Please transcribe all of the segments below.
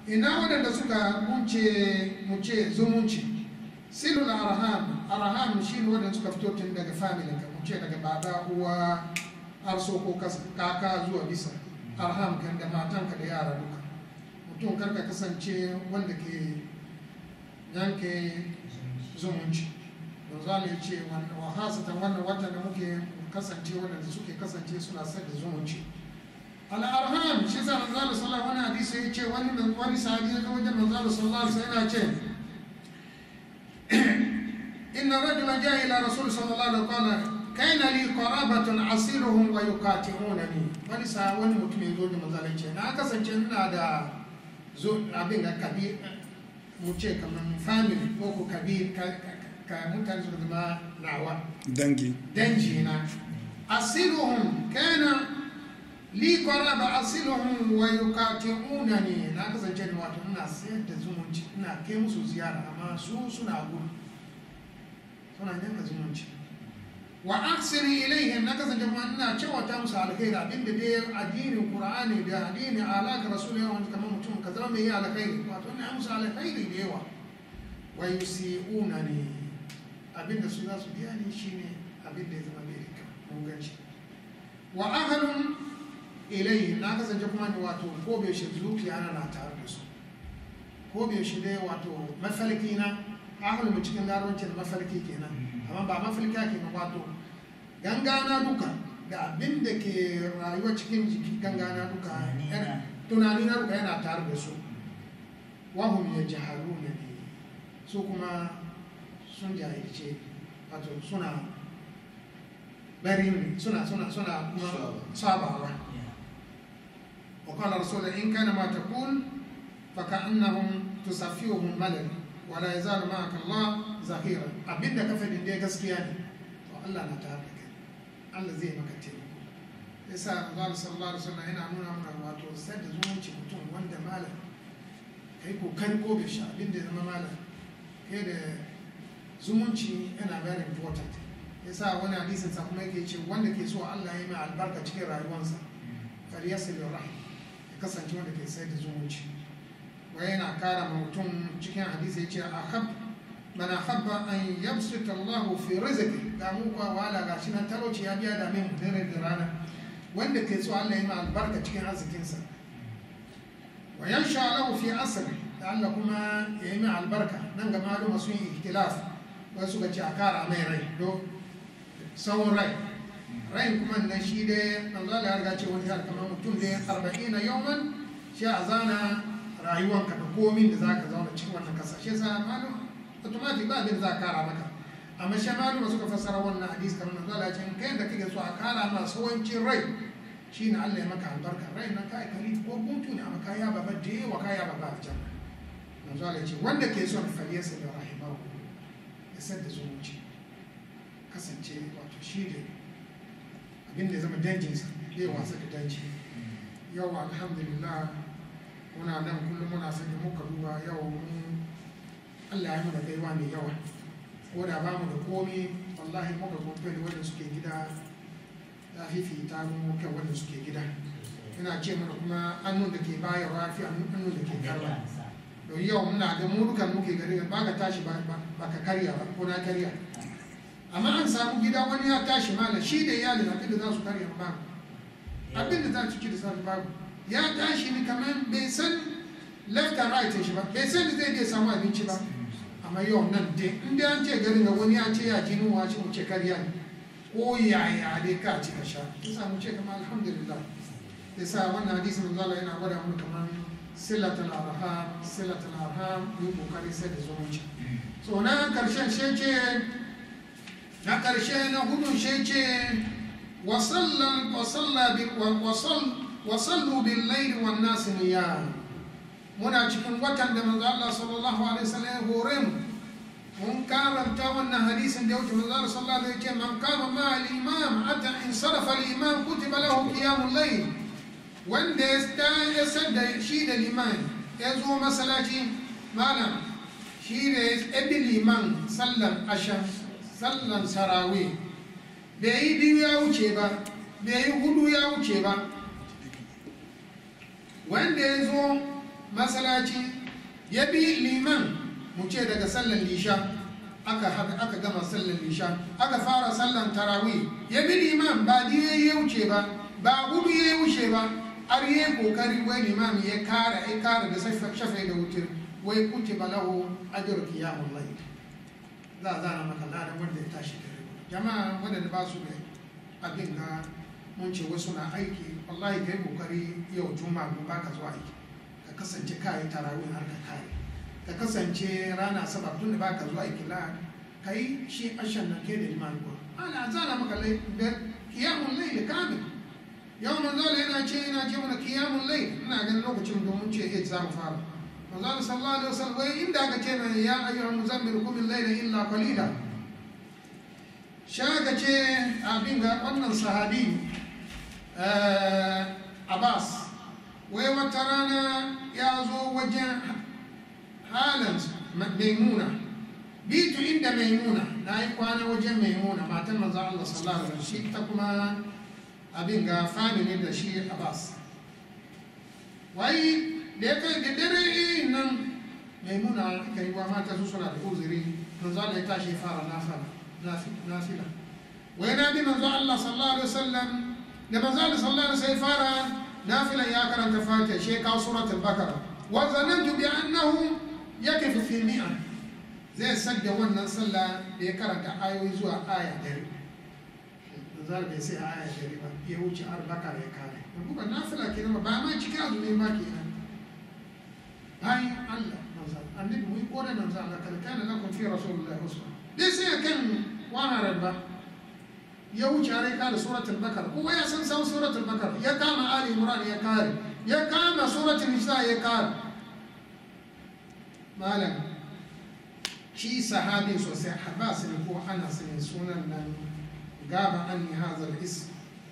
ina wadanda suka muce zumunci silul arham shi ne wadanda suka fito tun daga family ka muce daga baba uwa har so ko kaka zuwa bisa arham kan da matanka da yara duka mutum karka kasance wanda ke yanke zumunci don zali ya ce wa hasatan wannan watan da muke kasance wadanda suke kasance suna sai da zumunci al'arham shi sa manzala sallallahu wani hadisi ya ce wani sahabi ya zo wajen manzala sallallahu alaihi yana ce inna rajula ja ila rasul sallallahu alaihi wasallam kaina li qarabatun asiruhum wa yuqati'unani wani mutum ya zo da manzala ce na kasance ina da abin da kabi mu ce kaman family ko ko kabi ka mutane su zama nawa dangi na asiruhum kana li qaraba asiluhum wa yuqati'unani na kasance ne wato ina sayar da zumunci ina kai musu ziyara amma su suna gudu suna yanka zumunci wa ahsini ilayhim na kasance kuma ina cewa musu alkhairi abinda dai addinin qur'ani da addinin alaka rasulullahi wanda kamar mutum ka zama mai alkhairi wato ina musu alkhairi da yawa wa yusi'unani abinda su za su biya ni shine abinda ya zama bai mun ganci wa ahlun ilayhi na kasance kuma ne wato ko bai shi zuciya na tare da su ko bai shi dai wato mafalki na ahul mu cikin larabancin mafalki kenan amma ba mafalki kenan wato gangana duka da abin da ke rayuwa cikin jiki gangana duka tunani na duka yana tare da su wahum yajhaluna ne su kuma sun jahilce wato suna bari suna sabawa وقال رسول الله إن كان ما تقول فكأنهم تصفيهم ملل ولا يزال معك الله ظهيرا أبدا كفن دي غسكياني والله نتعرف الله زي ما كتير yasa Allah sallallahu alaihi wasallam yana nuna mana wato sai da zumunci mutum wanda malam kai kokari ko bai sha abin da zama malam kai da zumunci yana very important yasa wani hadisin sa kuma yake ce wanda ke so Allah ya yi mai albarka cikin rayuwarsa falyasil rahim kasance wanda ke sai da zumunci wai yana kara mutum cikin hadisi ya ce man ahabba an yabsuta Allahu fi rizqi ga mu kwa wala gashi nan talauci ya biya da min dare da rana wanda ke so Allah ya yi albarka cikin arzikinsa wa yansha lahu fi asri da Allah kuma ya yi albarka nan ga maluma sun yi ikhtilaf wai suka ce a kara mai rai do sawon rai kuma nan shi dai manzo Allah ya riga ce wani har kamar mutum da 40 yawman shi a zana rayuwanka da komin da zaka zauna cikin wannan kasa shi yasa malum automatic ba abin za ka kara maka amma shi malum suka fassara wannan hadisi kamar manzo Allah ya ce kai da kake so a kara ma sawancin rai shine Allah ya maka albarka rai nan kai kali ko guntu ne amma kai ya baba da yawa kai ya baba a janna manzo Allah ya ce wanda ke son faliyasa da rahimahu ya sadda zumunci kasance wato shi da abin da zama danjinsa zai wasa da danji yau alhamdulillah muna nan kullum muna sani muka duba yau Allah ya muna baiwa mai yawa ko da ba mu da komi wallahi muka kumfe da wanda suke gida ya fifita mu kan wanda suke gida ina ce mana kuma annun da ke bayarwa fi annun da ke karba don yau muna ga mu dukan muke gari ba ka tashi ba ka karya ba ko na karya amma an samu gida wani ya tashi malam shi da iyalin abin da za su karya ba abin da za su ci da safi babu ya tashi ni kamar bai san left and right shi ba bai san da zai je samu abinci ba amma yau nan dai inda an ce garin da wani ya ce ya ji nuwa shi mu ce karya ne ko yaya dai ka ci ka sha yasa mu ce kamar alhamdulillah yasa wannan hadisi manzo Allah yana gwada mu kamar silatul arham yi kokari sai da zumunci so na karshen shi ce na karshe na hudun shi ce wasallu bil layli wan nas niyam muna cikin watan da manzo Allah sallallahu alaihi wasallam ya hore mu mun karanta wannan hadisin da yake manzo Allah sallallahu alaihi wasallam man kama ma al imam hatta in sarafa al imam kutiba lahu qiyamul layl wanda ya sadda shi da liman ya zo masallaci malam shi da ibn liman sallan asha sallan sarawi bai yi biyu ya wuce ba bai yi hudu ya wuce ba wanda ya zo masalaci ya bi liman mu ce daga sallar lisha aka gama sallar lisha aka fara sallar tarawih ya bi liman ba diye ya wuce ba gudu ya wuce ba har yi kokari wai liman ya kara da shafai da wutir wai kutiba lahu ajru qiyamul layl za a zana maka ladan wanda ya tashi da jama'a wadanda ba su da abin ga mun ce wasu na aiki wallahi kai kokari yau juma'a mun baka zuwa aiki ka kasance kai tarawih har ka kare ka kasance rana asabar tun da baka zuwa aiki la kai shi ashan nan ke da liman ko ana zana maka qiyamul layl kamil yau manzo yana ce mana qiyamul layl ina ganin lokacin domin ce za mu fara manzo sallallahu alaihi wasallam wai inda aka ce mai ya ayyuhal muzammil qum al-layla illa qalila shaka ce abin ga wannan sahabi Abbas wai wata rana ya zo wajen halin Maimuna bitu inda Maimuna na yi kwana wajen Maimuna matan manzo Allah sallallahu alaihi wasallam shi ta kuma abin ga family da shi Abbas wai da ya kai da dare nan Maimuna aka yi wa mata su suna da uzuri manzo Allah ya tashi fara nafila wai na bi manzo Allah sallallahu alaihi wasallam da manzo Allah sallallahu alaihi wasallam fara nafila ya karanta Fatiha shi ka suratul Baqara wa zanantu bi annahu yakifu fi mi'a zai sadda wannan sallah da ya karanta ayoyi zuwa aya 100 zar bai sai aya 100 ba ya wuce Bakara ya kare kuma nafila kenan ba ma cikin azumi ba kenan bayan Allah manzo annabi mu yi kodan manzo Allah kana lakum fi rasulillahi uswa dai sai kan waharar ba ya wuce har ya kare suratul Bakara kuma ya san suratul Bakara ya kama Ali Imran ya kare ya kama suratul Nisa ya kare malam shi sahabi sosai Abbas ne ko Anas ne sunan nan gaba anni hadha al-ism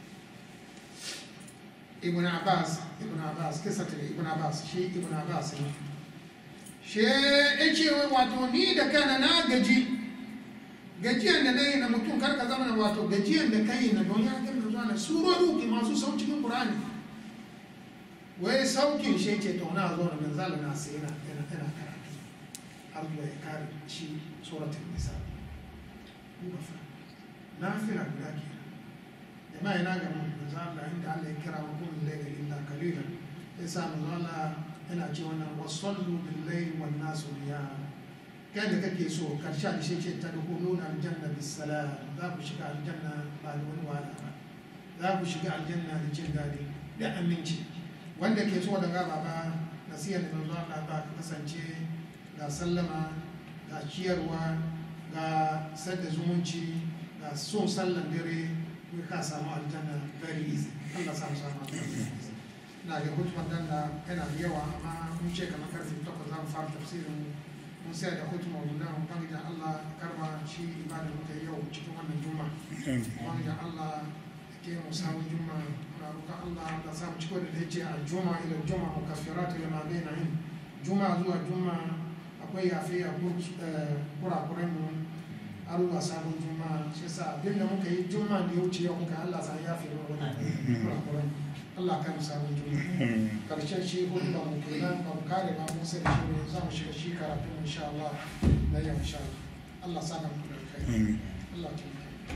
ibn Abbas kisatul ibn Abbas shi ibn Abbas ne she yace wato ni da kana na gajiyan da nayi na mutum karka zama na wato gajiyan da kai na don ya gina zuwa na surori ke masu sau cikin Qur'ani wai saukin shi ce to na zo na manzala na sai na karatu har zuwa ya kare shi suratul Nisa kuma fa nafila guda kenan jama'a yana ga manzo Allah inda Allah ya kira wa kullu layla illa qalilan yasa manzo Allah yana ce wannan wasallu bil layli wan nasu niyam kai da kake so karshe da shi ce tadkhuluna aljanna bis salam za ku shiga aljanna ba da wani wahala ba za ku shiga aljanna da jin dadi da aminci wanda ke so da gaba ba nasiha da manzo Allah ba ka kasance ga sallama ga ciyarwa ga sadda zumunci ga son sallan dare ka samu aljanna very easy Allah samu aljanna na ga hutuban dan da yana da yawa amma mun ce kamar karfe 8 za mu fara tafsirin mun sai da hutuban guda mun fara da Allah karba shi ibada muka yau cikin wannan juma'a mun da Allah ke mu samu juma'a na roƙa Allah samu cikin da yake a juma'a ila juma'a mukaffiratu lima bainahum juma'a zuwa juma'a akwai yafiya kurakuran mu aruwa sabon juma'a shi sa abin da muka yi juma'a da ya wuce yau muka Allah sa ya fi wani kurakuran Allah kan sabon juma'a karshen shi hudu ba mu kenan ba mu kare ba mu sai da shi ne za mu shiga shi karatu insha Allah na yau insha Allah Allah sa ka mu da kai Allah ta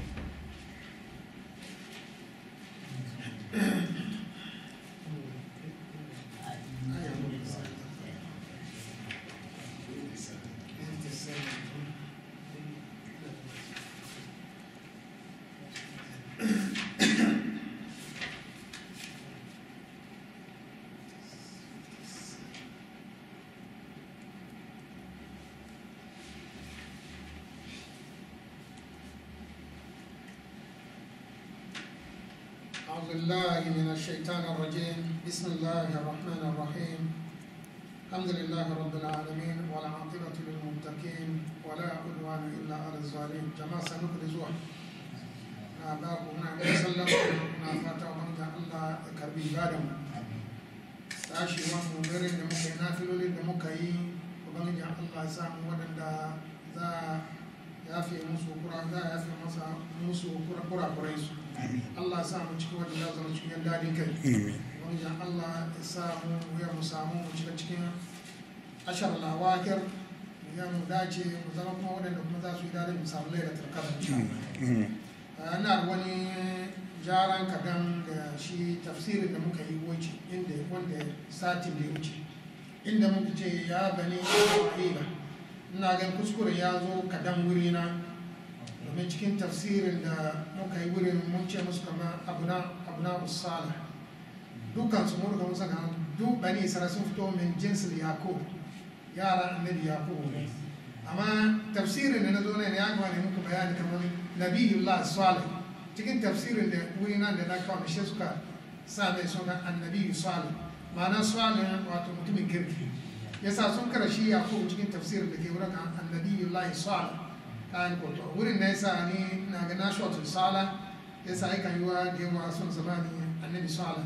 أعوذ بالله من الشيطان الرجيم بسم الله الرحمن الرحيم الحمد لله رب العالمين والعاقبة للمتقين ولا عدوان إلا على الظالمين جماعة سنقل زوح ناباكم نعم سلم نافاتا ومنجا الله كربي بادم تاشي ومبرين دمكي نافلو لدمكي ومنجا الله سام ودندا ذا يافي موسو قرى ذا يافي موسو قرى قريسو Allah sa mu cikin wanda za zama cikin dadin kai wajen Allah ya samu ya mu samu mu shiga cikin ashar lawakir ya mu dace mu zama kuma waɗanda kuma za su yi dare mu samu lailatul qadr. Ina wani jaran kadan da shi tafsirin da muka yi wuce wanda satin da ya wuce inda muka ce ya bani Isra'ila, ina gan kuskure ya zo kadan wurina domin cikin tafsirin da muka yi wurin mun ce musu kama abuna usala dukkan su mun riga saka duk bani Isra'ila sun fito min jinsil Yakub, yara annabi Yakub ne, amma tafsirin da na zo ne ya gaba ne muku bayani kamar nabiyullah salih cikin tafsirin da wurina da na kawo shi suka sa mai suna annabi salih, ma'ana salih wato mutumin kirki yasa sun karashi Yakub cikin tafsirin da ke wurin annabiyullah salih kayan koto wurin na yasa ni na ga nashwatul sala yasa ai kan yiwa da yawa sun zamani annabi salih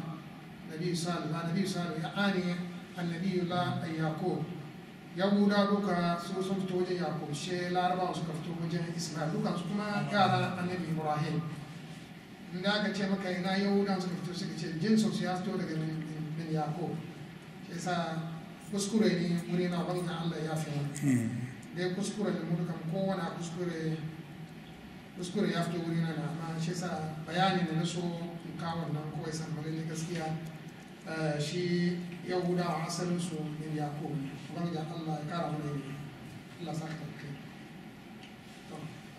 ya ani annabiyullah Yakub. Yahuda duka su sun fito wajen Yakub, she Larabawa suka fito wajen Ismail, dukansu kuma yara annabi Ibrahim. Inda aka ce maka ina Yahudan suka fito suka ce jinsu su ya fito daga min Yakub. Shi yasa kuskure ne wuri na wanda Allah ya fi wani. Dai kuskure da mu dukan kowane kuskure ya fito wuri na amma shi yasa bayani da na so in kawo nan kawai san ne gaskiya shi Yahuda asalin su min Yakub. Ubangiji Allah ya kara mana yi Allah sa ka kai to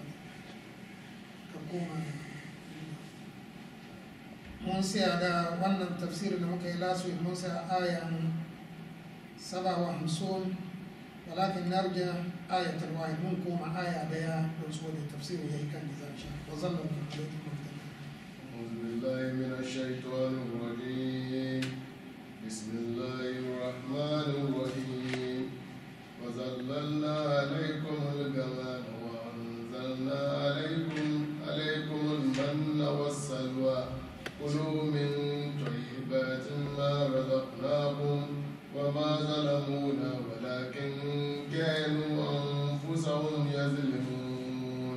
ka koma mun sai da wannan tafsirin da muka yi last week mun sai ayan 57 walakin narja ayatul wahid mun koma aya daya don su da tafsirin yayi kan da zan sha wa sallallahu alaihi wa sallam. A'udhu billahi minash shaitanir rajim. Bismillahir rahmanir rahim. وظللنا عليكم الغمام وأنزلنا عليكم المن والسلوى كلوا من طيبات ما رزقناكم وما ظلمونا ولكن كانوا أنفسهم يظلمون.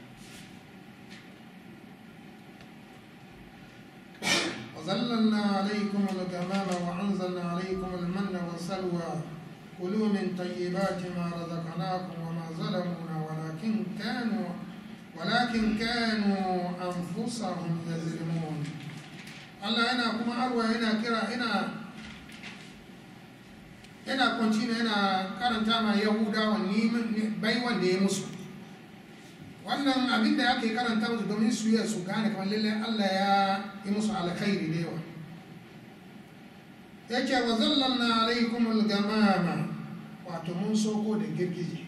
وظللنا عليكم الغمام وأنزلنا عليكم المن والسلوى كلوا من طيبات ما رزقناكم وما ظلمونا ولكن كانوا أنفسهم يظلمون. Allah yana kuma arwa yana kira yana continue yana karanta ma Yahudawa bai wanda ya musu wannan abin da ake karanta musu domin su gane kamar lalle Allah ya yi musu alkhairi da yawa. Yake wa zallalna alaikumul gamama wato mun soko da girgije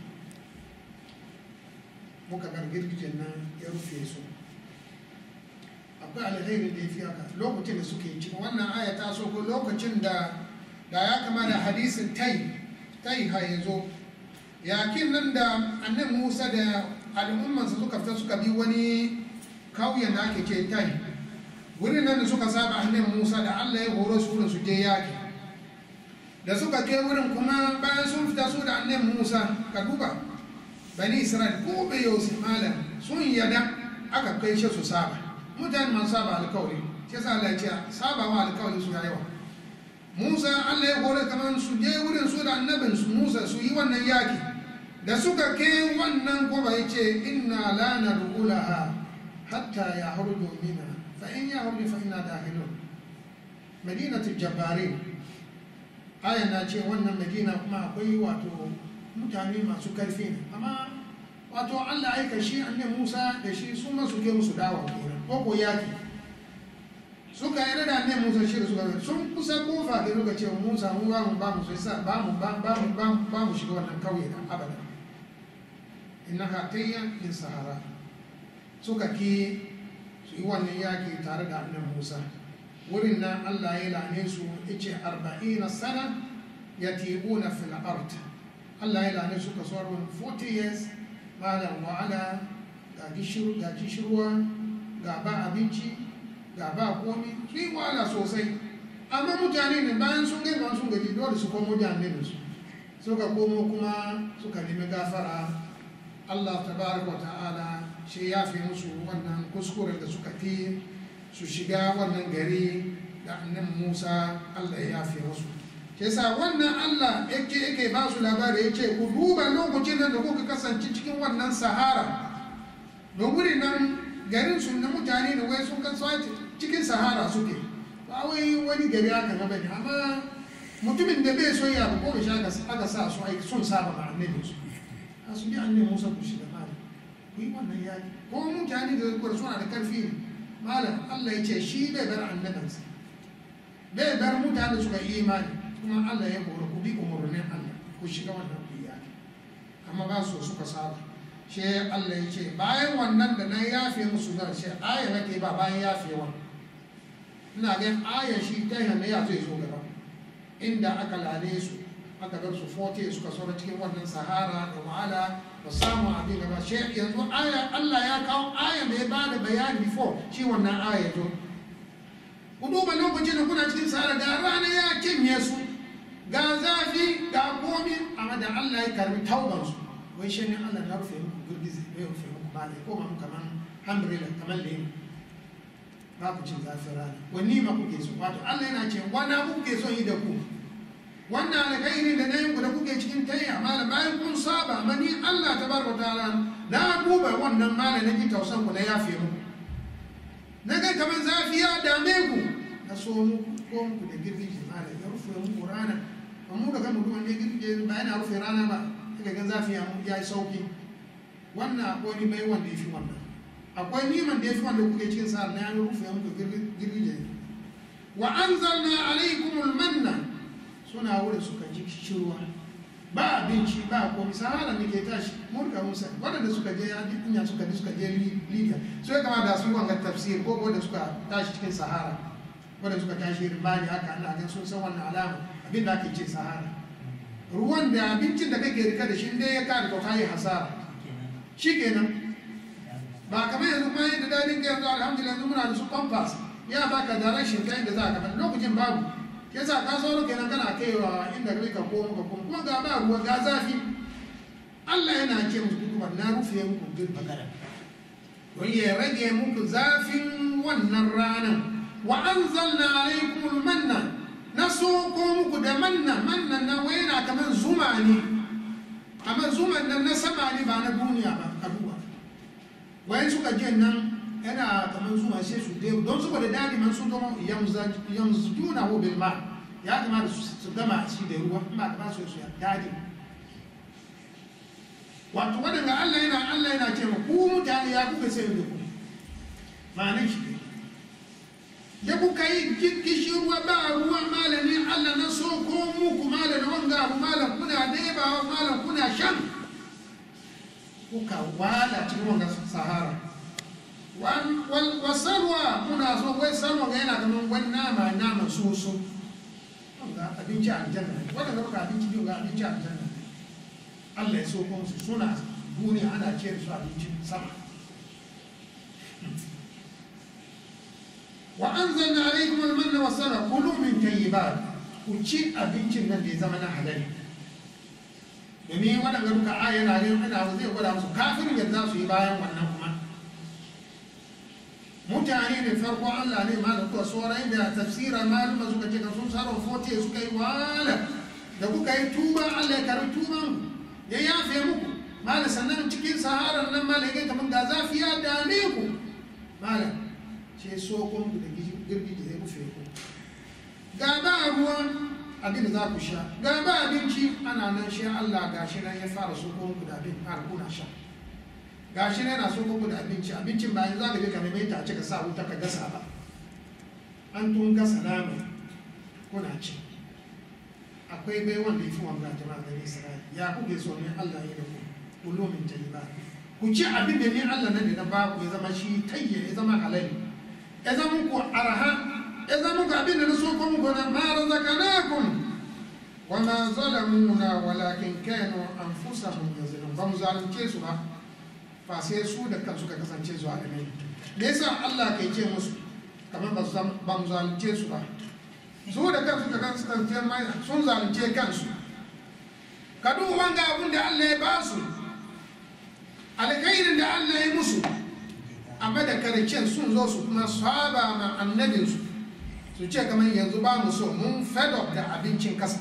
muka bar girgijen nan ya rufe su. Akwai alheri da ya fi haka lokacin da suke cikin wannan aya ta soko lokacin da ya kama da hadisin tai ha ya zo yakin nan da annabi Musa da al'ummansa suka fita suka bi wani kauyen da ake ce tai wurin nan da suka saba annabi Musa da Allah ya horo su wurin su je yaki da suka ke wurin kuma bayan sun fita su da annabi Musa ka duba bani Isra'il ko bai yau malam sun yada aka kai shi su saba mutane man saba alkawari sai sa Allah ya ce saba wa alkawari su yawa Musa Allah ya hore kamar su je wurin su da annabin su Musa su yi wannan yaki da suka ke wannan ko bai ce inna la nadkhulaha hatta yahruju minha فإن يهرب فإنا داخلون مدينة الجبارين آية ناتشي وانا مدينة ما أقوي واتو متعني ما سكرفين أما واتو الله أيك شيء أن موسى دشي ثم سكيرو سداوة كينا وكو ياكي suka yarda da annabi Musa shi da suka sun kusa kofa da suka ce Musa mu ba mu sai ba mu shiga wannan kauye da abada innaka tayya min sahara suka ki su yi wannan yaki tare da annabi Musa wurin nan Allah ya lane su yace 40 sana yatibuna fil ard Allah ya lane su kasorun 40 years malam wa'ala ga gishirwa ga ba abinci ga ba komi su yi wahala sosai amma mutane ne bayan sun gaiba sun gaji dole su komo da annabinsu suka komo kuma suka nemi gafara Allah tabaraka wa ta'ala shi ya fi musu wannan kuskuren da suka fi su shiga wannan gari da annabi Musa Allah ya yafe musu kesa wannan Allah yake ba su labari yace ku duba lokacin da kuka kasance cikin wannan sahara don wurin nan garin su na mutane da wai sun kasance cikin sahara suke ba wai wani gari aka gaba ne amma mutumin da bai so ya ko shi aka sa su aiki sun saba ma annabi su a su bi annabi Musa ku shiga mali ku yi wannan yaki ko mutane da kuwa suna da karfi malam Allah ya ce shi bai bar annabinsa bai bar mutane suka yi imani kuma Allah ya bora ku bi umarnin Allah ku shiga wannan ku yaki amma ba su suka saba shi Allah ya ce bayan wannan da na yafe musu da shi aya nake ba bayan yafewa ina ga aya shi ta yana ya zai zo gaba inda aka lale su aka bar su 40 suka saura cikin wannan sahara da wahala da samun abin gaba shi yanzu aya Allah ya kawo aya da ya bada bayani before shi wannan aya to ku duba lokacin da kuna cikin sahara ga rana ya cinye su ga zafi ga komi amma da Allah ya karbi tauban su wai shi ne Allah na rufe muku girgizi bai rufe muku malai ko ma kaman umbrella kaman lemu ba ku cin zafin rana wani ma kuke so wato Allah yana ce wani abu kuke so yi da ku wannan alkhairi da na yi ku da kuke cikin tayya malam bayan kun saba mani Allah tabaraka ta'ala na duba wannan malam na ji tausan ku na yafe muku na ga kaman zafi ya dame ku na so muku ko muku da girgije malam ya rufe muku rana amma da kan mutum ne girgije ba yana rufe rana ba kaga gan zafi ya yi sauki wannan akwai ni bai wanda ya fi wannan akwai niman da ya fi wanda kuke cikin sa'ar na yana rufe muku girgije wa anzalna alaikumul manna suna wurin suka ji shirwa ba abinci ba komai sahara ne ke tashi murka musa waɗanda suka je ya suka je libya su ya kama da su wanga tafsir ko wanda suka tashi cikin sahara wanda suka tashi rimani haka ana gan sun san wannan alama abin da ake ce sahara ruwan da abincin da kake rika da shi inda ya kare to kayi hasara shikenan ba kamar yanzu ma yadda dadin ka yanzu alhamdulillah yanzu muna da su pampas ya baka da rashin kayan da za ka bani lokacin babu ke sa ka sauro kenan kana kaiwa inda kai ka komo kuma ga ba ruwa ga zafi Allah yana ce musu kuma na rufe muku girbi don ya rage muku zafin wannan ranar wa anzalna alaikumul manna na so ko muku da manna na waina kamar zuma ne amma zuman nan na sama ne ba na duniya ba a duba wayan suka je nan yana kamar zuma sai su dai don saboda dadi man sun gama yamzuna hu bil ma ya kamata su gama shi da ruwa ba ka ba su dadi wato wadanda Allah yana ce ku mutane ya kuka sai da ku ma'anar shi ya kuka yi kishi ruwa ba ruwa malami Allah na so ko muku malam wanga abu malam kuna daibawa malam kuna shan kuka wala cikin wanga sahara wasarwa kuna so wai sarwa ga yana ganin wani nama soso wanga abinci a aljanna wanda ga baka abinci biyu ga abinci a aljanna Allah ya so ko su suna duniya ana ce su abinci sama wa anzalna alaykum al-manna wa salwa kulu min tayyibat ku ci abincin nan da ya zama na halal domin wadanda duka aya na ne ana zai gwada musu kafirin yadda za su yi bayan wannan kuma mutane ne farko Allah ne ma da kuwa sauran da tafsira maluma suka ce ka sun sarwa fote suka yi wala da kuka yi tuba Allah ya karbi tuban ya yafe muku malam sannan cikin saharar nan malam ya kamar ga zafi ya dame ku malam ce so ko muku da girgi da zai rufe ku ga ba ruwan abin da za ku sha ga ba abinci ana nan shi Allah gashi nan ya fara so ko muku da abin har kuna sha gashi ne yana so muku da abincin bayan za ka je ka nemi ta ka sa wuta ka gasa ba an tun gasa nama kuna ci akwai bai wanda ya fi wanga jama'a gari Isra'ila ya kuke so ne Allah ya da ku ulumin tayyiba ku ci abin da ni Allah nan da na ba ku ya zama shi tayye ya zama halali ya zama ku araha ya zama ku abin da na so ku muku na ma razaqnakum wa ma zalamuna walakin kanu anfusahum yazlimun ba mu zalunce su ba fa sai su da kansu ka kasance zuwa da mai me yasa Allah kai ce musu kamar ba mu zalunce su ba su da kansu ka kasance mai sun zalunce kansu ka duba wanga abin da Allah ya ba su alkhairin da Allah ya musu amma da karshen sun zo su kuma saba ma annabinsu su ce kamar yanzu ba mu so mun fed up da abincin kasa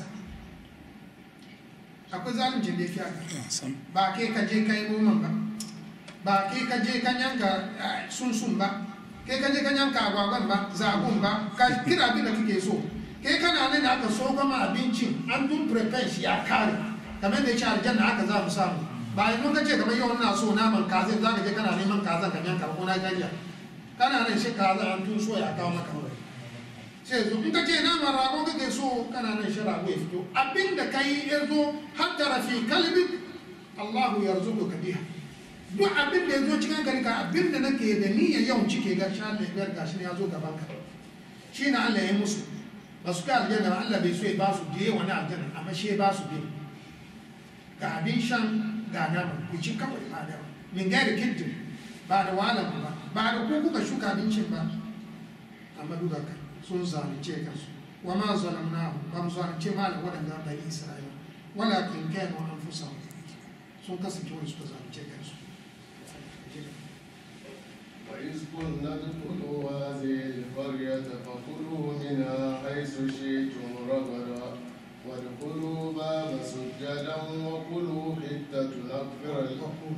akwai zaluncin da ya fi haka ba kai ka je kai noman ba ba kai ka je ka yanka sunsun ba kai ka je ka yanka agwagwan ba zagun ba ka kira abin da kake so kai kana nan da aka so gama abincin an dun prepare shi ya kare kamar da ya ce aljanna haka za mu samu ba yanzu ka ce kamar yau ina so naman kaza za ka je kana neman kaza ka yanka ko na gajiya kana nan shi kaza an tun so ya kawo maka wuri sai zo in ka ce naman rago kake so kana nan shi rago ya fito abin da ka yi ya zo haddara fi kalbi Allahu yarzuquka biha duk abin da ya zo cikin gari ka abin da nake da niyyar yawan cike ga sha da biyar gashi ne ya zo gaban ka shi na Allah ya musu ba su ka aljanna Allah bai so ya ba su je wani aljanna amma shi ya ba su biyu ga abin shan ga nama ku ci kawai ba da min gairi kintin ba da wahala ba da ku kuka shuka abincin ba amma duka ka sun zalunce kansu wa ma zalamnahu ba mu zalunce ma da waɗanda bani Isra'ila walakin kanu anfusahum sun kasance wani suka zalunce kansu وإذ كنا ادخلوا هذه القرية فكلوا منها حيث شئتم رغدا وادخلوا باب سجدا وقولوا حتة نغفر لكم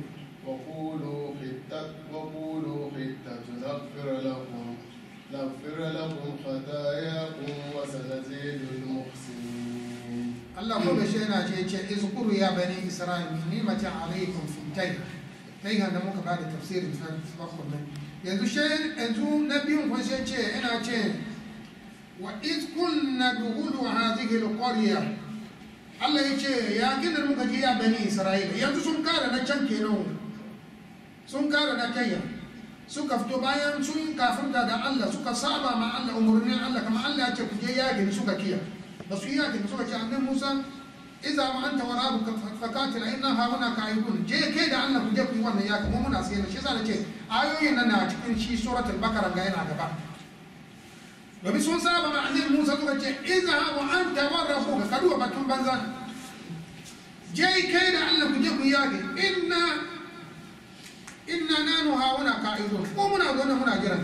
نغفر لكم خطاياكم وسنزيد المحسنين. الله كل شيء ناجي اذكروا يا بني إسرائيل نعمة عليكم في التيه تيه هذا ممكن بعد تفسير الفقه yanzu na biyun kun sai ce ina ce wa iz kunna dukhulu hadhihi alqarya Allah yace ya gina muka je ya bani Isra'ila yanzu sun kara na can kenan sun kara na kayya suka fito bayan sun kafirta da Allah suka saba ma Allah umurnin Allah kamar Allah ya ce ku je ya gani suka kiya ba su yi yakin suka ce annabi Musa idza ma anta wa rabbuka faqatil inna hauna ka'idun je kai da Allah ku je ku yi wannan yaki mu muna sai shi yasa nace ayoyin nan na cikin shi suratul bakara ga yana gaba domin sun saba ma annabi Musa suka ce idza wa anta wa rabbuka kaduwa batun banza je kai da Allah ku je ku yi yaki inna nanu hauna ka'idun ko muna gona muna jiran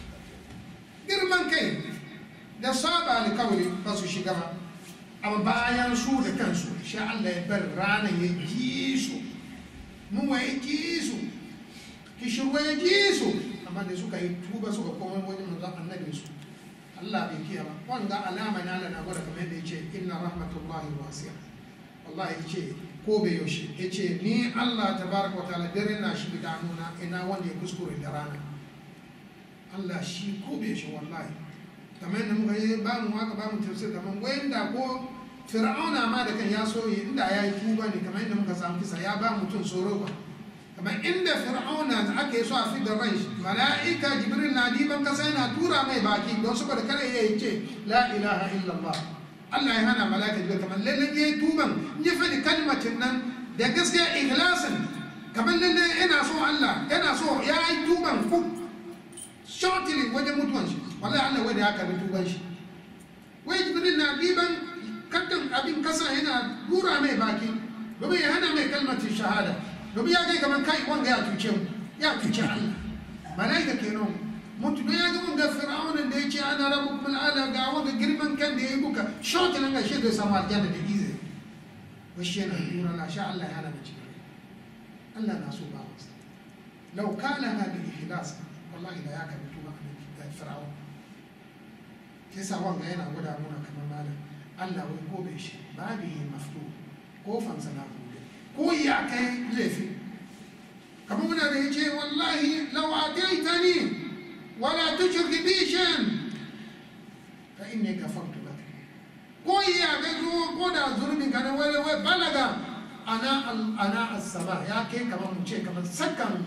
girman kai da saba alkawli ba su shiga ba amma bayan su da kansu sha Allah ya bar ranar ya ji su muwa ya ji su kishirwa ya ji su amma da suka yi tuba suka koma wajen manzon annabin su Allah bai kiya ba wanga alama na Allah na gwada kamar yadda ya ce inna rahmatullahi wasi'a wallahi ya ce ko bai yaushe ya ce ni Allah tabaraka wa ta'ala dare na shi da nuna ina wanda ya kuskure da rana Allah shi ko bai shi wallahi kamar yadda muka yi ba mu haka ba mu tafsir kamar wanda ko fir'auna ma da kan ya so yi inda ya yi tuba ne kamar yadda muka samu kisa ya ba mutum tsoro ba kamar inda fir'auna aka yi so a fi da rai mala'ika jibril na diban kasa yana tura mai baki don saboda kada ya yi ce la ilaha illallah Allah ya hana mala'ika jibril kamar lalle ya yi tuban in ya faɗi kalmacin nan da gaskiya ikhlasin kamar lalle yana so Allah yana so ya yi tuban ku shortly wajen mutuwan shi wallahi Allah wai da ya karbi tuban shi wai jibril na diban kaddan abin kasa yana dura mai baki domin ya hana mai kalmatin shahada domin ya kai kamar kai wanga ya tuce mu ya tuce Allah malaika kenan mutu don ya ga mun ga fir'aunin da ya ce ana rabbukum al'ala ga wanga girman kan da ya yi buka shortly nan ga shi zai samu aljanna da ize wai shi yana dura na sha Allah ya hana mu cikin Allah na so ba masa law kana hadi ihlas wallahi da ya karbi tuba da fir'aun kisa wanga yana gwada muna kamar malam Allah wai ko bai shi babu yi mafto kofansa na bude ko ya kai laifi kamar muna da ya ce wallahi law ataitani wala tushrik bi shay'an fa inni ghafartu lak ko ya kai zo ko da zurbin ka na wai balaga ana as-sama ya kai kamar mu ce kamar sakan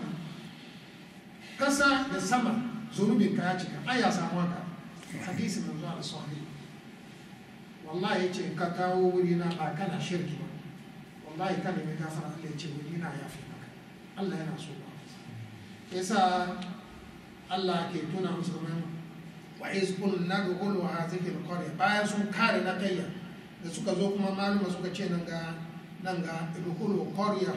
kasa da sama zurbin ka ya cika ai ya samu haka hadisi manzo Allah sahih wallahi yace ka kawo wuri na ba kana shirki ba wallahi kana mai gafara Allah yace wuri na yafi maka Allah yana so ba yasa Allah ke tuna musu kamar wa iz kunna nadkhulu hadhihi alqarya bayan sun kare na kayya da suka zo kuma maluma suka ce nan ga idkhulu qarya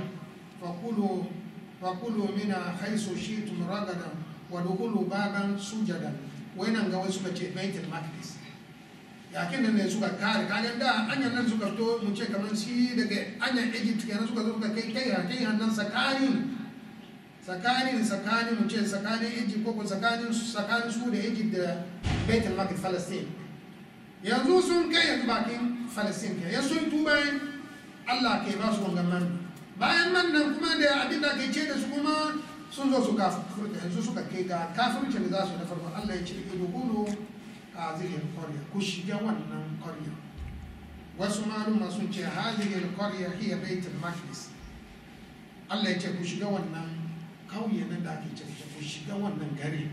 fakulu mina haythu shi'tum ragadan wa dkhulu baban sujadan wayanan ga wasu suka ce baitul maqdis yakin nan ne suka kare kagan da anyan nan suka to mun ce kamar shi daga anyan Egypt kenan suka zo suka kai hannan tsakanin mu ce tsakanin Egypt ko tsakanin su da Egypt da baitul maqdis Palestine yanzu sun kai yanzu bakin Palestine ke yanzu sun tuba Allah ke ba su wannan bayan nan kuma da abin da ke ce da su kuma sun zo su kafirta yanzu suka kai ga kafircin da za su na farko Allah ya ce idukulu هذه القرية كشجة ونن قرية وسمعوا ما سنتي هذه القرية هي بيت المقدس الله يجي كشجة ونن قوية نداك يجي كشجة ونن قريب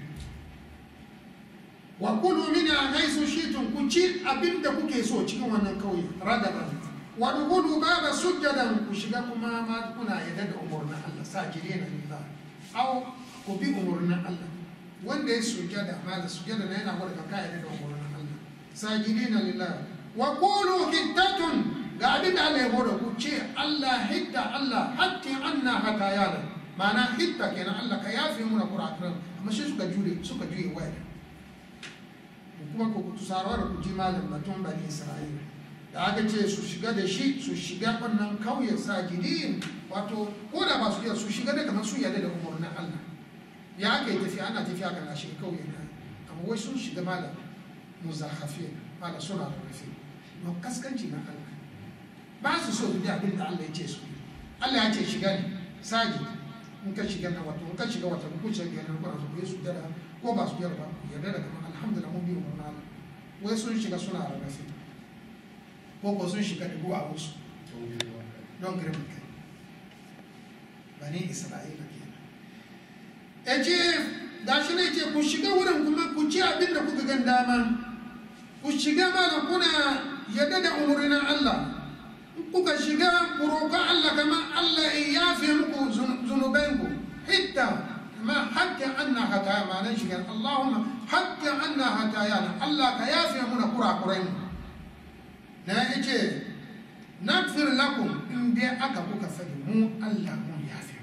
وكلوا منها حيث شئتم كشيء أبين دكوا كيسو كشجة ونن قوية رغبا ودخلوا باب سجدا كشجة كما ما كنا يدد أمورنا الله ساجدين لله أو كبي أمورنا الله wanda ya sujada ma da sujada na yana gwada kaka da umarnin Allah sajidina lillah wa qulu hittatun ga abin da Allah ya gwada ku ce Allah hitta Allah hatti anna hatayana ma'ana hitta kenan Allah ka yafe mu na kurakuran amma shi suka juye waya kuma ku tusarwa da ku ji malam batun bani Isra'ila da aka ce su shiga da shi su shiga wannan kauyen sajidin wato ko da ba su iya su shiga da kamar su yarda da umarnin Allah ya aka yi tafiya ana tafiya kan ashe kauye na amma wai sun shiga malam muzakhafi malam suna da rafi don kaskanci na Allah ba su so duk abin da Allah ya ce su Allah ya ce shiga ne saji in ka shiga na wato in ka shiga wata ku ce ga nan ba su yi su dara ko ba su yarda ba yarda da kamar alhamdulillah mun bi mu na Allah wai sun shiga suna da rafi ko sun shiga da ruwa musu don girman kai bani Isra'ila ya ce ga shi ne ce ku shiga wurin kuma ku ci abin da kuka gan dama ku shiga mana kuna yadda da umarnin Allah kuka shiga ku roƙa Allah kamar Allah ya yafe muku zunubanku hitta ma hakka anna hataya ma nan shiga Allahumma hakka anna hataya Allah ka yafe muna kurakurai na yace nagfir lakum in dai aka kuka fadi mu Allah mun yafe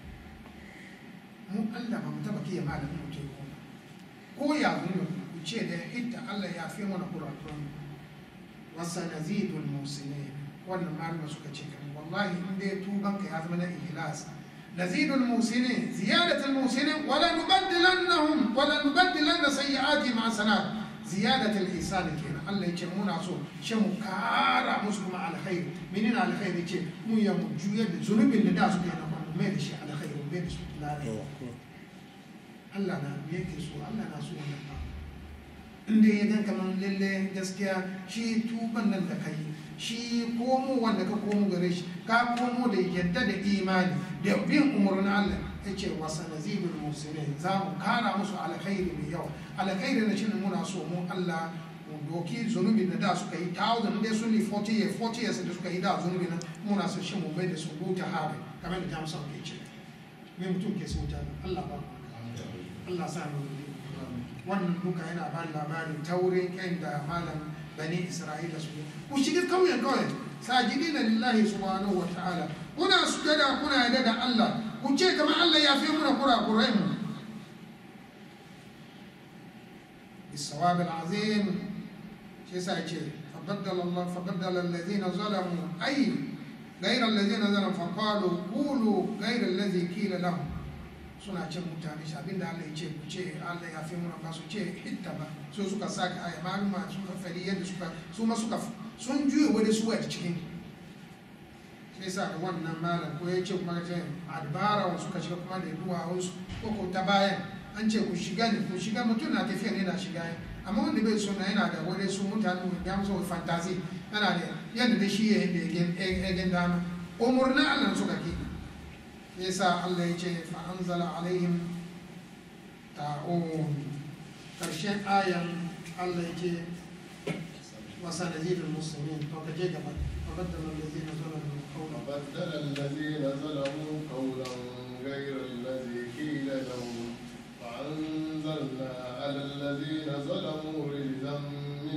mu Allah ba mu taba kiyaye malamin mu ce ko ya zuwa ku ce da hitta Allah ya fi mana kurakuran wa sanazidul muslimin wannan malama suka ce kan wallahi in dai tuban ka ya zama na ikhlas nazidul muslimin ziyadatul muslimin wala nubaddilanna sayyi'ati ma sanat ziyadatul ihsan kenan Allah ya ce muna so shi mu kara musu kuma alkhair menene alkhair ce mu ya mu juya da zunubin da su kai na mai da shi alkhair mai da su Allah na yake so Allah na so wannan ba inda ya gan kaman lalle gaskiya shi tuban nan da kai shi komo wanda ka komo gare shi ka komo da yadda da imani da bin umarnin Allah yace wa sanazibul muslimin za mu kara musu alkhairi mai yawa alkhairi na cin muna so mu Allah mu doki zunubi da suka yi 1000 dai sun yi 40 years da suka yi da zunubi na muna so shi mu bai da su buta habe kamar da Jamus ke ce me mutum ke so ta Allah ba Allah sa mu wannan duka yana ba labarin taurin kan da malam bani Isra'ila su ku shiga kauyen kawai sajidina lillahi subhanahu wa ta'ala kuna sujada kuna yadda da Allah ku ce kamar Allah ya fi muna kurakurai mu بالثواب العظيم شيء سايتي فبدل الذين ظلموا أي غير الذين ظلموا فقالوا قولوا غير الذي قيل لهم suna ce mutane shi abinda Allah ya ce ku ce Allah ya fi muna ba su ce hitta ba so suka saka aya maluma suka fari yadda suka sun juye wani su a cikin sai sa da wannan malam ko ya ce kuma ce adbara wasu suka shiga kuma da duwa wasu ko ta bayan an ce ku shiga ne ku shiga mutum na tafiya ne na shiga amma wanda bai so na yana da wani su mutane ya musu fantasy yana da yadda da shi ya yi dama umurnin Allah suka ke yasa Allah ya ce fa anzala alaihim ta'un karshen ayan Allah ya ce wa sanazidul muslimin to ka je gaba فبدل الذين ظلموا قولا قولا غير الذي قيل لهم فأنزلنا على الذين ظلموا رجزا من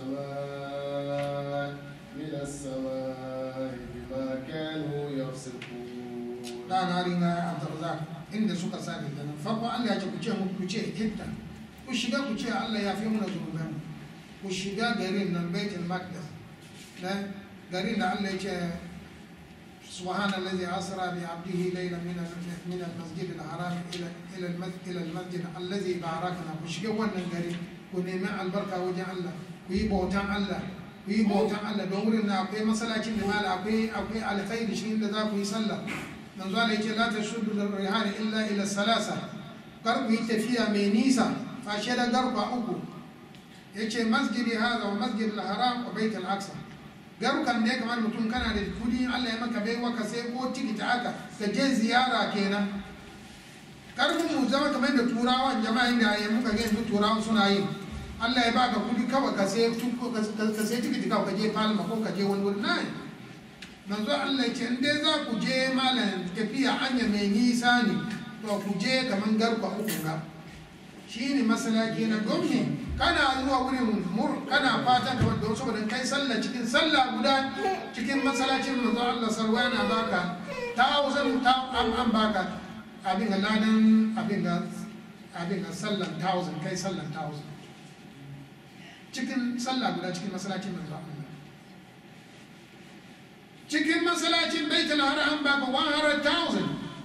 السماء بما كانوا يفسقون da na ringa Abdurrazak inda suka sani da nan farko Allah ya ce ku ce hitta ku ku shiga ku ce Allah ya fi muna zunubanmu ku shiga garin nan Baitul Maqdis na garin da Allah ya ce سبحان الذي أسرى بعبده ليلا من المسجد الحرام إلى المسجد الذي باركنا وشجع وننجري ونمع البركة وجه الله ويبوتان الله ويبوتان الله دورنا أقوي مسألة جمال أقوي على خير شيء لذاك ويصلى من ذلك لا تشد الرحال إلا إلى الثلاثة قرب يتفيا مينيسا فأشهد قرب أبو يجي مسجد هذا ومسجد الحرام وبيت الأقصى garukan ne kamar mutum kana da kudi Allah ya maka baiwa ka sai ko tikiti haka ka je ziyara kenan karfin mu zama kamar da turawan jama'in da ya muka ga yanzu turawan suna yi Allah ya baka kudi kawai ka sai tikiti kawai ka je Palma ko ka je wani wuri nai manzo Allah ya ce in dai za ku je malam tafiya hanya mai nisa ne to ku je kamar garba uku ga shine masala kenan gwamnati kana zuwa wurin kana fatan ka wanda saboda kai sallah cikin sallah guda cikin masallacin manzo Allah sarwana baka 1000 an baka abin ladan abin sallan 1000 kai sallan 1000 cikin sallah guda cikin masallacin manzo Allah cikin masallacin Baitul Haram an baka 100,000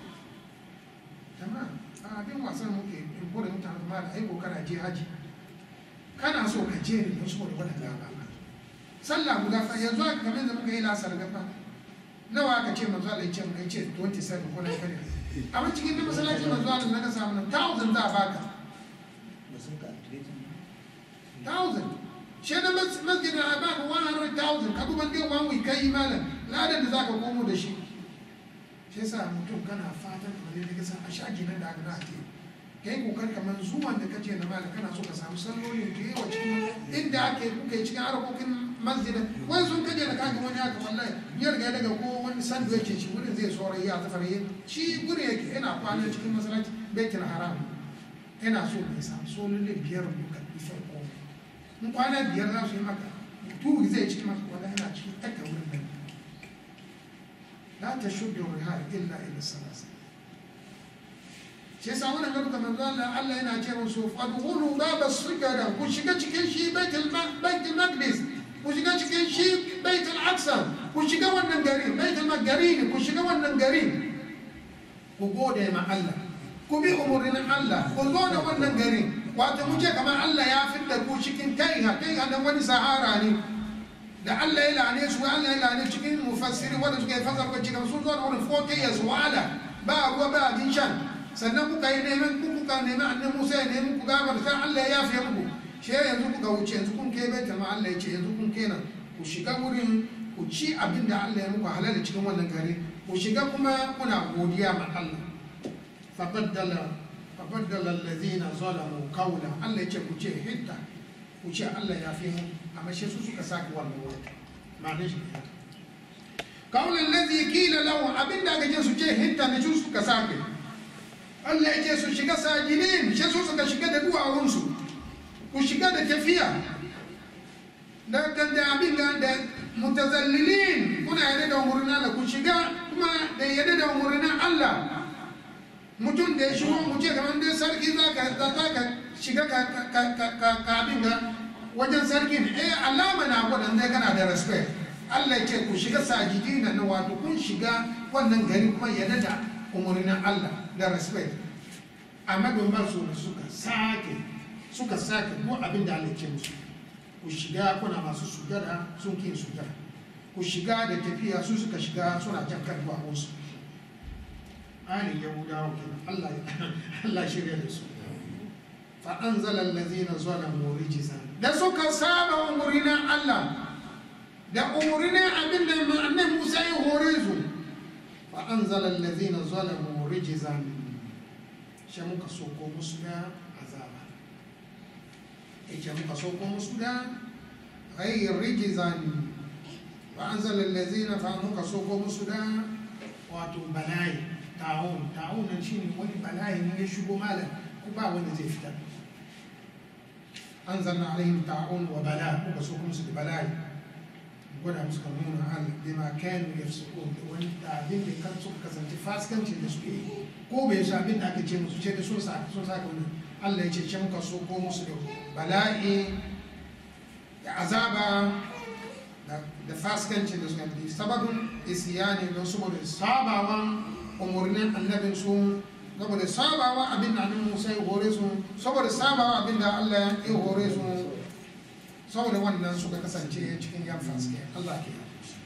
tamam abin wasan muke in ko da mutane ma da aiko kana je haji kana so ka je ne saboda wannan gaba sallah guda fa yanzu aka kamar da muka yi lasar gaba nawa aka ce manzo Allah ya ce mun ce 27 ko na kare amma cikin da masallaci manzo Allah na ka samu nan 1000 za a baka sun ka 1000 shi da masjidin a baka 100,000 ka duban dai wani wai kai malam ladan da zaka komo da shi shi yasa mutum kana fatan kamar da ka san a shaki nan da aka na ke kai kokar kamar zuwan da kace na malam kana so ka samu sallolin da yawa cikin inda ake kuka yi cikin harkokin masjidin wani sun kaje da kaga wani haka wallahi ya riga daga ko wani sandwich shi wurin zai sore ya ta fare shi gure yake yana kwana cikin masallaci Baitul Haram yana so mai samu sallolin biyar duka ifar ko in kwana biyar za su yi maka tu zai cikin maka wallahi yana cikin aka wurin nan la tashuddu rihal illa ila salasa shi yasa wannan garuka manzo Allah yana ce musu fadkhulu babas sujada ku shiga cikin shi Baitul Maqdis ku shiga cikin shi Baitul Aqsa ku shiga wannan gari Baitul Maqdis ku shiga wannan gari ku gode ma Allah ku bi umurin Allah ku zo da wannan gari wato mu ce kamar Allah ya fitar ku cikin kai da wani sahara ne da Allah ya lane su Allah ya lane cikin mufassiri wanda suke fasara ko cikin sun zo da wurin 40 years wala ba ruwa ba abin shan sannan kuka yi neman kuka nemi annabi Musa ya nemi ku gabar sai Allah ya yafe muku she yanzu kuka wuce yanzu kun kai baita ma Allah ya ce yanzu kun kenan ku shiga wurin ku ci abin da Allah ya muku halal cikin wannan gari ku shiga kuma kuna godiya ma Allah fabaddala allazina zalamu qawla Allah ya ce ku ce hitta ku ce Allah ya fi mu amma shi su suka saki wannan wani ma'anar shi qawla allazi qila lahu abinda aka ce su ce hitta ne su suka saki Allah ya ce su shiga sajidin shi su suka shiga da duwawunsu ku shiga da tafiya da abin da mutazallilin kuna yadda da umarnin Allah ku shiga kuma da yadda da umarnin Allah mutum da ya shigo mu ce kamar dai sarki za ka shiga ka abin da wajen sarkin alama na gwadon zai kana da respect Allah ya ce ku shiga sajidin na wato kun shiga wannan gari kuma yadda da umarnin Allah da respect amma don ba su suka sake ko abin da Allah ke musu ku shiga kuna masu sujada sun kin sujada ku shiga da tafiya su suka shiga suna jan kan duwawunsu alin yahudawa kenan Allah shirya da su fa anzala allazina zalamu rijzan da suka saba umurina Allah da umurina abin da annabi Musa ya hore su fa anzala allazina zalamu rijzan shi muka soko musu da azaba ita muka soko musu da ghayr rijzan wa anzala allazina fa muka soko musu da wato bala'i ta'un nan shine wani bala'i ne ya shigo malam ko ba wanda zai fita anzalna alaihim ta'un wa bala muka soko musu da bala'i gwada musu kanuna Allah bima kanu yafsukun da wani abin da kan suka kasance fasikanci da suke yi ko bai sha abin da aka ce musu ce da sun saka wannan Allah ya ce muka so ko musu da bala'i da azaba da fasikanci da suka yi sababin isiyani don saboda sabawan umarnin annabin su saboda sabawa abin da annabi Musa ya hore su saboda sabawa abin da Allah ya hore su saboda wannan suka kasance cikin yan fasike Allah ke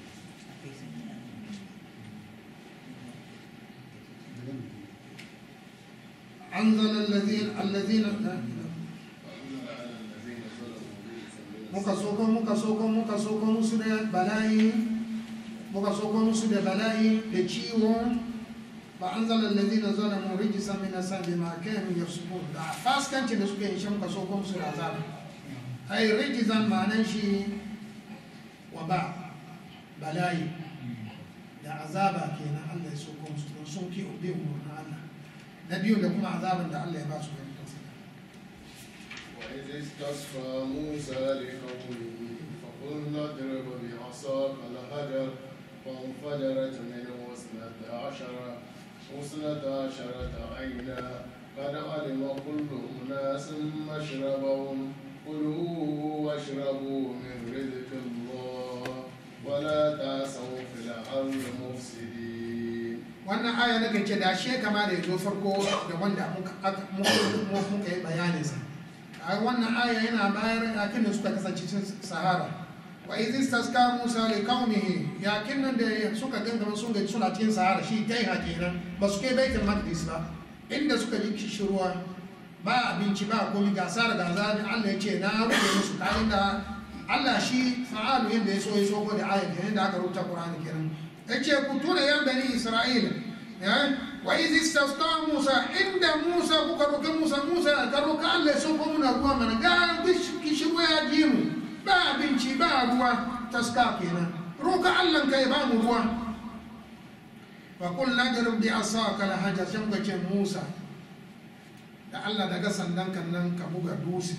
أنزل الذين muka soko musu da bala'i da ciwo ba an zala lalazina zalamu rijisan min asabi ma kanu yafsukun da faskanci da suke yin shi muka soko musu da azaba ai rijizan ma'anan shi wa ba bala'i da azaba kenan Allah ya soko musu don sun ki ubi umurna Allah na biyu da kuma azaban da Allah ya ba su gani وإذ استسقى موسى لقومه فقلنا اضرب بعصاك الحجر فانفجرت منه اثنتا عشرة عينا قد علم كل أناس مشربهم كلوا واشربوا من رزق الله ولا تعثوا في الأرض مفسدين. wannan aya nake ce da she kama da yazo farko da wanda muka yi bayanin sa a wannan aya yana bayar yakin da suka kasance cikin sahara wa idh istasqa musa li qaumihi yakin nan da suka gangama sun ga suna cikin sahara shi kai kenan ba su kai baitul maqdis ba inda suka ji kishirwa ba abinci ba komai ga sara ga zabi Allah ya ce na rufe musu kayan da Allah shi fa'alu yanda ya so ko da ayat yanda aka rubuta Qur'ani kenan yace ku tuna yan bani Isra'ila wa idh istasqa Musa inda Musa kuka roƙi Musa ka roƙi Allah ya sauko muna ruwa mana ga kishirwa ya ji mu ba abinci ba ruwa taska kenan roƙi Allah ka ya ba mu ruwa wa qul nadrib bi asaka la hajar shambace Musa da Allah daga sandan kan nan ka buga dutse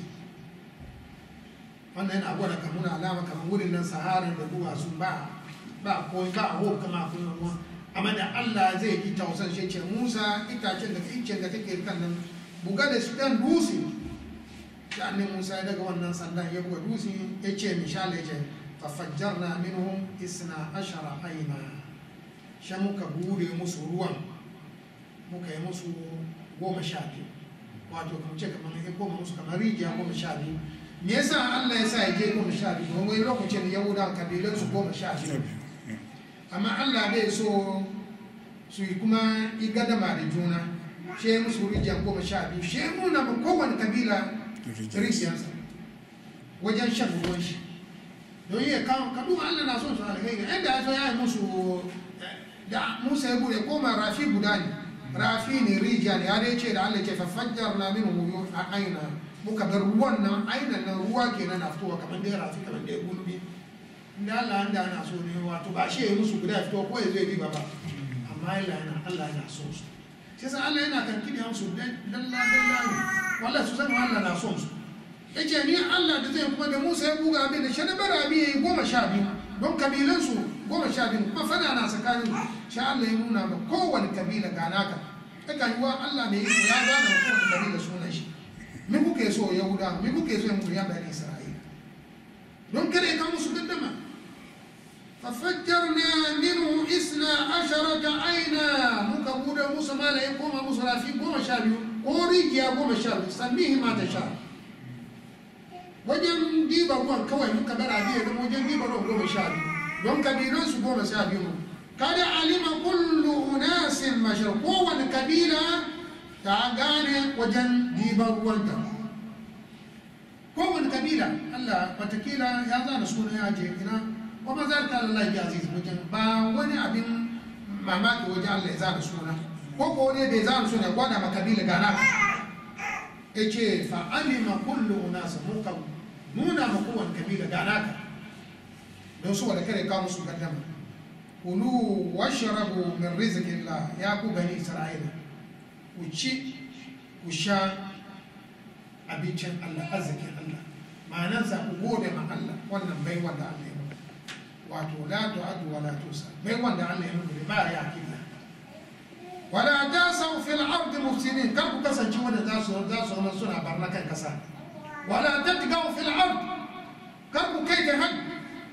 wannan yana gwada kamuna alama kamar wurin nan sahara da duwatsu ba ko ba ho kama kun ruwa amma da Allah zai ji tausan shi ce Musa itacen da kake kan nan buga da su dan dutse da annabi Musa ya daga wannan sandan ya buga dutse ya ce misali ya ce fa fajjarna minhum 12 ayna sha muka bude musu ruwan muka yi musu 12 wato kuma ce kamar ya koma musu kamar rijiya 12 me yasa Allah ya sa ya je 12 don wani lokacin Yahuda kabilan su 12 amma Allah bai so su yi kuma igadama da juna she musu rijiya 12 she nuna ba kowane kabila rijiyarsa wajen shan ruwan shi don yi kadu Allah na son su alheri inda ya so ya yi musu da Musa ya bude koma rafi guda ne rafi ne rijiya ne ya dai ce da Allah ce fafajjar na min huyo a aina muka bar ruwan nan ainan nan ruwa kenan na fitowa kamar dai rafi kamar dai gulbi inda Allah an da ana so ne wato ba shi ya musu guda fito ko ya zai riba ba amma Allah yana so su sai san Allah yana kan kidi hamsu dalla ne wallahi su san Allah na son su yace ni Allah da zai kuma da Musa ya buga abin da shana barabi yayi 12 don kabilan su 12 kuma fada na tsakanin sha Allah ya nuna ma kowane kabila ga naka kaka yiwa Allah ne ya gane kowane kabila sunan shi me kuke so Yahuda me kuke so mu ya bani Isra'ila don kare ka musu gaddama ففجرنا منه 12 عينا مكبود موسى ما لا يقوم موسى رافي قوم شابيو قوري يا قوم شابيو سميه ما تشاء وجن ديبا قوم كوي مكبر عادي ده وجن ديبا قوم شابيو دون كبيرون سو قوم شابيو قد علم كل اناس مشرب قوة كبيرة تعاني وجن ديبا قوم قوة كبيرة الله فتكيلا يا زان سكون يا جينا kuma zarta Allah ya aziz wajen ba wani abin mamaki wajen Allah ya zana suna ko ne da ya zana suna gwada makabila gana ya ce fa'alima kullu unasa muka nuna ma kowane kabila gana ka don su wadda kare kawo musu gaddama kulu washrabu min rizqillah ya ku bani isra'ila ku ci ku sha abincin Allah arzikin Allah ma'anarsa ku gode ma Allah wannan bai wanda Allah ya wato la tu'addu wa la tusa bai wanda Allah ya muku ba ya killa wala tasaw fil ardi mufsidin kar ku kasance wanda za su suna barna kan kasa wala tatgaw fil ardi kar ku kai ta had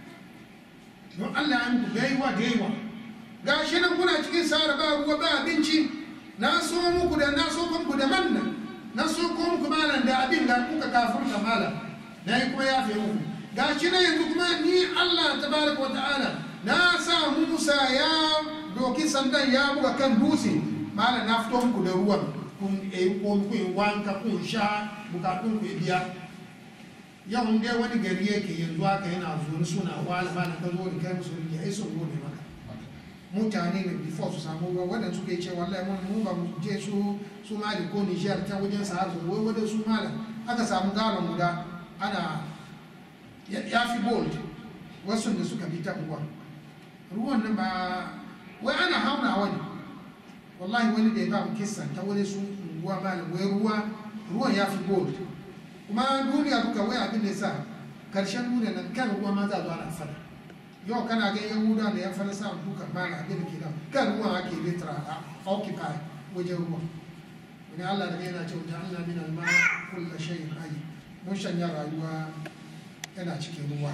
don Allah an ku gaiwa da yawa gashi nan kuna cikin sahara ba ruwa ba abinci na so muku da manna na so muku malan da abin da kuka kafirta malan na yi kuma yafe muku gashi nan yanzu kuma ni Allah tabaraka wa ta'ala na sa Musa ya doki sandan ya buga kan dutse malan na fito muku da ruwan kun wanka kun sha bukatun ku biya yau dai wani gari yake yanzu haka yana zuwa suna wala ba na ka zo da kai musu ya yi sun gode maka mutane ne before su samu ruwa wadanda suka yi ce wallahi mun ba mu je su mali ko Niger ta wajen sahara su wai wadanda su malam aka samu galon guda ana ya fi bold wasu da suka bi ta ruwan nan ba wai ana hauna wani wallahi wani da ya ba mu kissa ta wani su unguwa malam wai ruwan ya fi bold kuma duniya duka wai abin da ya sa karshen duniya nan kan ruwa ma za a zo ana fada yau kana ga yahuda da ya fara samun duka mana abin da ke nan kan ruwan ake litra a occupy wajen ruwa wani Allah da yana cewa ja'alna min al-ma kullu shay'in hayy mun shanya rayuwa yana cikin ruwa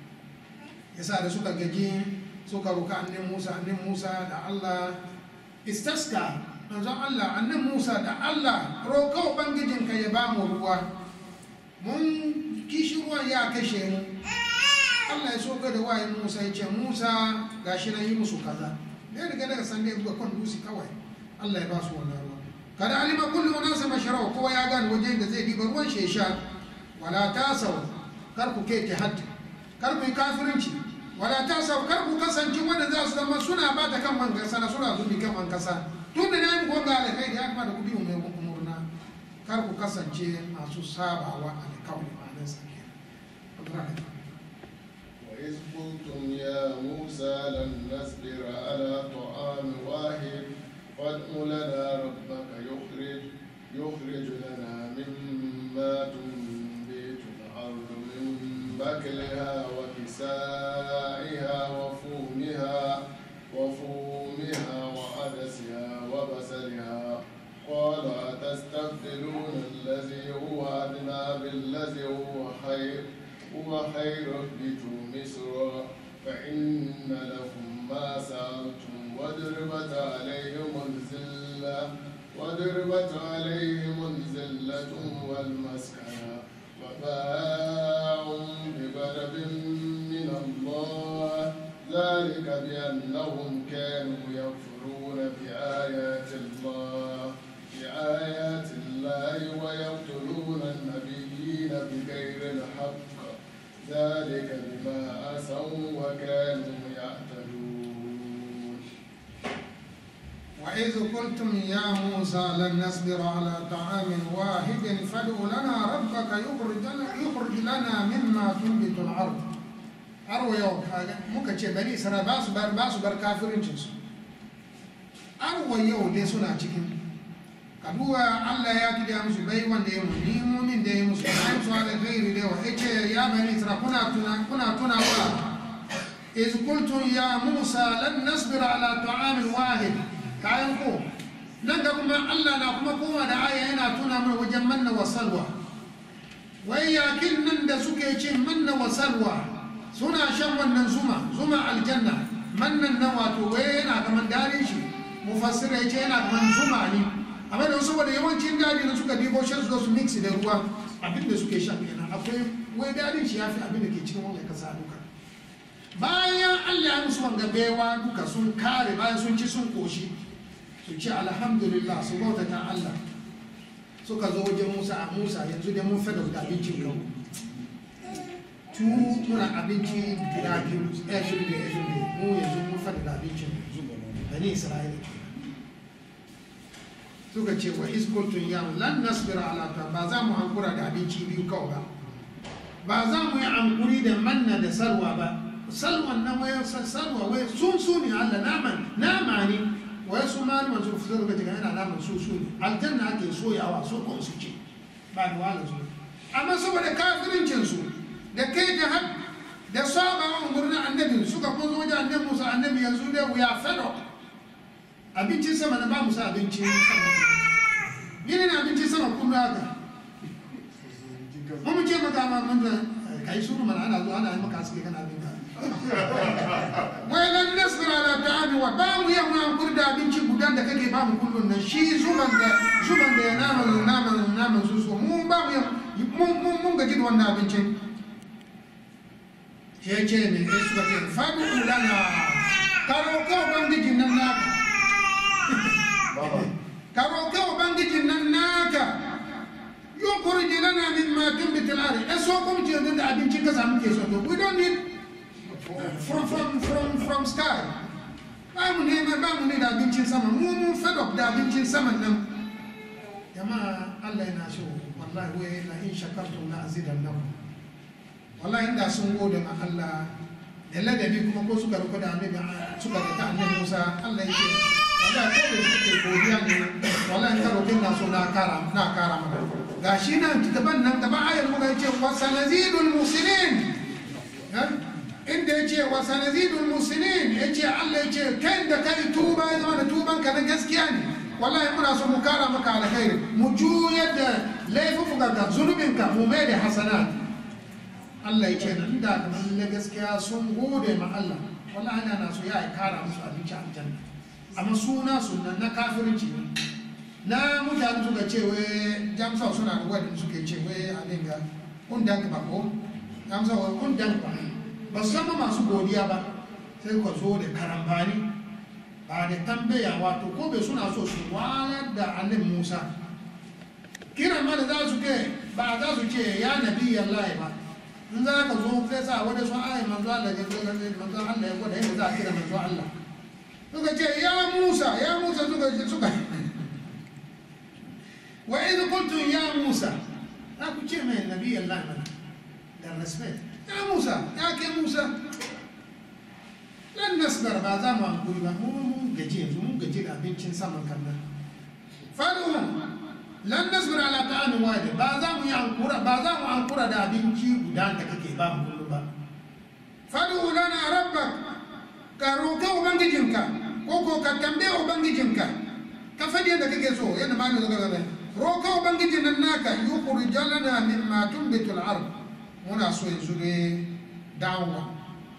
yasa da suka gaji suka roka annabi Musa da Allah istaska manzo Allah annabi Musa da Allah roka ubangijinka ya ba mu ruwa mun kishi ruwan ya kashe mu Allah ya soka da wayin Musa ya ce Musa gashi na yi musu kaza ne daga daga sande buga kan dusi kawai Allah ya ba su wannan ruwa kada alima kullu unasa mashrau kowa ya gane wajen da zai diba ruwan shesha wala tasaw kar ku kai tahad kar ku kafirinci wala tasaw kar ku kasance wanda za su zama suna bata kan man kasa suna zubi kan man kasa tun da nayi gonga alkai da ya kuma da ku bi mu mai umurna kar ku kasance masu sabawa alkawli ma'anar sa kenan وإذ قلتم يا موسى لن نصبر على طعام واحد فادع لنا ربك يخرج لنا مما تنبت الأرض من بكلها وكسائها وفومها وعدسها وبصلها قال أتستبدلون الذي هو أدنى بالذي هو خير اهبطوا مصر فإن لكم ما سألتم وضربت عليهم الذلة والمسكنة وباءوا بغضب من الله ذلك بأنهم كانوا يكفرون بآيات الله ويقتلون النبيين بغير الحق ذلك بما عصوا وكانوا يعتدون. وإذ قلتم يا موسى لن نصبر على طعام واحد فادع لنا ربك يخرج لنا مما تنبت الأرض. أروى يوم muka ce bani Isra'ila ba su bar kafircinsu. Arwa yau dai suna cikin kaduwa Allah ya kida musu bai wanda ya musu nimomin da ya musu ayi su ala ghairi da wa yace ya bani Isra'ila kuna tunawa iz qultum ya Musa lan nasbira ala ta'amin wahid kayan ko nan da kuma Allah na kuma koma da aya yana tuna mana wajen manna wa salwa wai yakin nan da suke cin manna wa salwa suna shan wannan zuma aljanna mannan nan wato wai yana kaman dalin shi mufassira yace yana kaman zuma ne amma da saboda yawancin dadi na suka dibo shan su mix da ruwa abin da suke sha kenan akwai wai dadin shi yafi abin da ke cikin wannan kasa duka bayan Allah ya musu wanga baiwa duka sun kare bayan sun ci sun koshi su ce alhamdulillah su bauta ta Allah suka zo wajen Musa yanzu dai mun fada da abincin yau muna abinci guda biyu every day mu yanzu mun fada da abincin bani Isra'ila suka ce wa iskultun ya lan nasbira ala ta ba za mu hankura da abinci biyu kawai ba za mu yi hankuri da manna da salwa ba salwan nan wai salwa wai sun ne Allah nama ne wai su malaman su fitar da daga yana naman su ne aljanna ake soyawa so ko su ce ba da wala su amma saboda kafirincin su da kai da had da sabawan gurin annabi suka kuma zo wajen annabi Musa annabi yanzu dai we are fed up abincin sama na ba mu sa abincin sama yini na abincin sama kun haka mun ce maka ma mun da kai suru mana ana zuwa ana yi maka suke kana abin ka wai lan nasbira ala ta'ami wa ba mu yamma kurda abinci gudan da kake ba mu kullun nan shi zuban da naman su mun ba mu mun gaji da wannan abincin ce ne sai suka ce fadu lana karo ko bangijin nan naka karo ko bangijin nan naka yukhrij lana mimma tunbitu al-ard so kuma ce da abincin ka samu ke so to we don't need from sky ba mu ne da abincin sama mun fed up da abincin sama nan jama'a Allah yana so wallahi wai la in shakartum la azidannakum wallahi inda sun gode ma Allah da ladabi kuma ko suka rufe da annabi suka da annabi Musa Allah yake wallahi ko da suke godiya ne wallahi ka roƙin na so na kara maka gashi nan kitaban nan gaba ayar muka yace wa sanazidul muslimin inda yace wa sanazidul muslimin yace Allah yace kai da kai tuba ya zama da tuban ka na gaskiya ne wallahi muna so mu kara maka alkhairi mu juyar da laifuka da zunubinka mu mai da hasanat Allah yake nan da kamar na gaskiya sun gode ma Allah wallahi ana na so ya kara musu abinci a aljanna amma suna sunan na kafirci na mutane suka ce wai jamsa suna da wadda suke ce wai a dinga kun danka ba ko jamsa wai kun danka ba su zama masu godiya ba sai ka zo da karambani ba da tambaya wato ko bai suna so su walar da annabi Musa kiran ma da za su ke ba za su ce ya nabi Allah ba in za ka zo sai sa wani sun ayi manzo Allah ya zo manzo Allah ya gwada yadda za a kira manzo Allah suka ce ya Musa suka wa idh qultum ya Musa na ku ce mai nabi Allah mana da respect ya Musa ya ke Musa lan nasbar ba za mu hankuri ba mun gaji yanzu mun gaji da abincin saman kan nan faduhum lan nasbir ala ta'amin wahid ba za mu hankura da abinci guda da kake ba mu kullu ba fadu lana rabbak ka roƙa ubangijinka ko ka tambaye ubangijinka ka fadi yadda kake so yadda ma ne zaka gaba roƙa ubangijin nan naka yukhrij lana mimma tunbitu al-ard muna so yanzu ne dawowa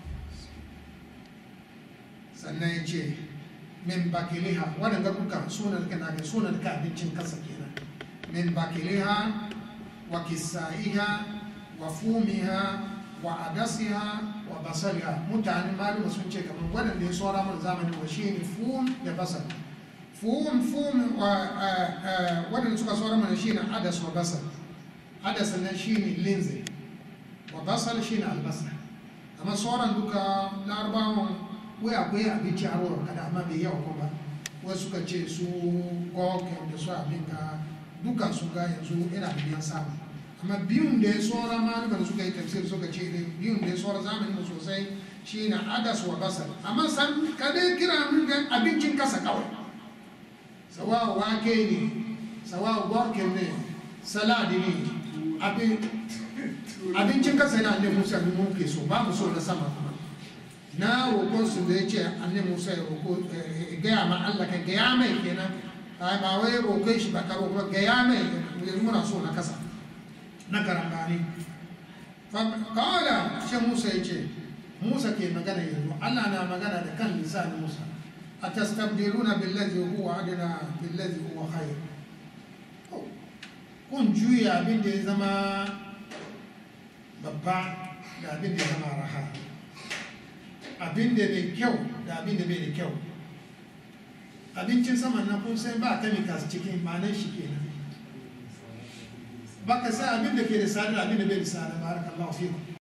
sannan ya ce min bakiliha waɗanda duka sunan ka abincin kasa kenan من باكلها وكسائها وفومها وعدسها وبصلها متعني مالو مسون ce kaman wannan ne sora mun zamani wa shine fum da basal fum wannan suka sora mun shine adas wa basal adas nan shine linze wa basal shine albasa amma soran duka larabawan wai akwai abinci a wurin kada amma bai yawa kuma wasu suka ce su goken da su abinka duka su ga yanzu ina da biyan samu amma biyun da ya tsora malaman suka yi tafsir suka ce ne biyun da ya tsora zamanin sosai shi na adas wa basar amma san kada kira mun ga abincin kasa kawai sawa wake ne sawa gorken ne saladi ne abincin kasa na annabi Musa ne mun ke so ba mu so na sama kuma na roƙon su da ya ce annabi Musa ya roƙo gaya ma Allah ka gaya mai kenan ba wai roƙe shi ba ka roƙo gaya mai muna so na kasa na karambani kawala shi Musa ya ce Musa ke magana yanzu Allah na magana da kan lisanin Musa atastabdiluna billazi huwa adna billazi huwa khair kun juya abin da ya zama babba da abin da ya zama raha abin da mai kyau da abin da bai da kyau abincin saman na kun sai ba chemicals cikin manan shi kenan baka sai abin da ke da sada abin da bai da sada barakallahu fiku